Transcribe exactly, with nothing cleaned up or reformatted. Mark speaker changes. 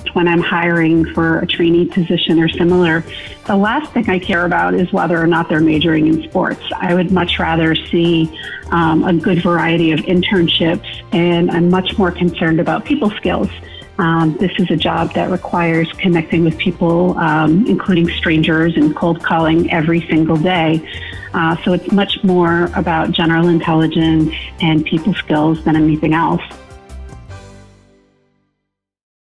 Speaker 1: when I'm hiring for a trainee position or similar, the last thing I care about is whether or not they're majoring in sports. I would much rather see um, a good variety of internships, and I'm much more concerned about people skills. Um, this is a job that requires connecting with people, um, including strangers, and cold calling every single day. Uh, so it's much more about general intelligence and people skills than anything else.